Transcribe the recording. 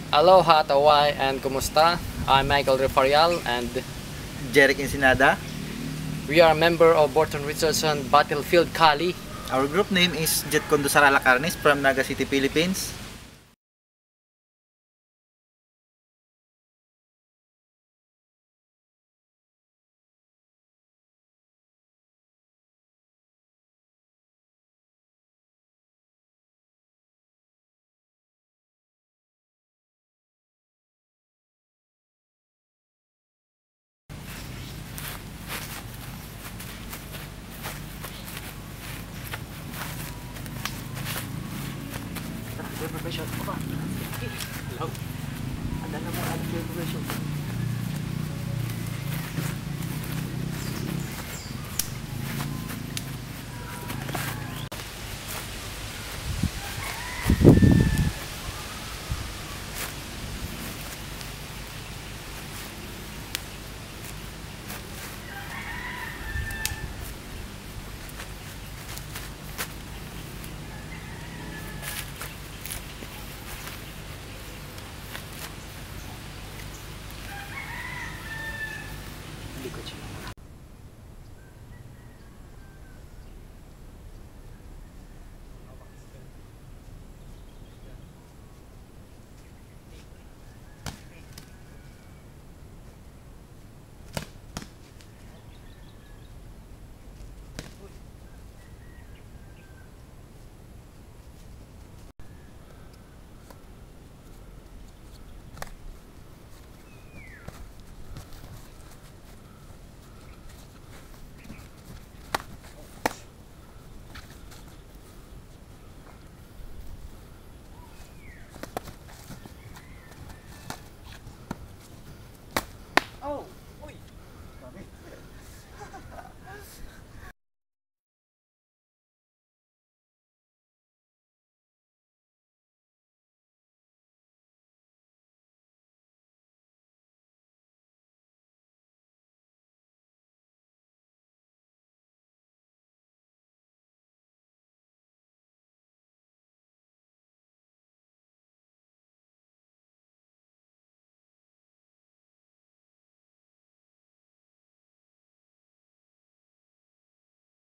Aloha, Tawai, and Kumusta? I'm Michael Refarial, and Jeric Ensenada. we are a member of Borton Richardson Battlefield Kali. Our group name is Jet Condo Sarala Carnes from Naga City, Philippines. Preparation. Hello. Ada na mo ang preparation.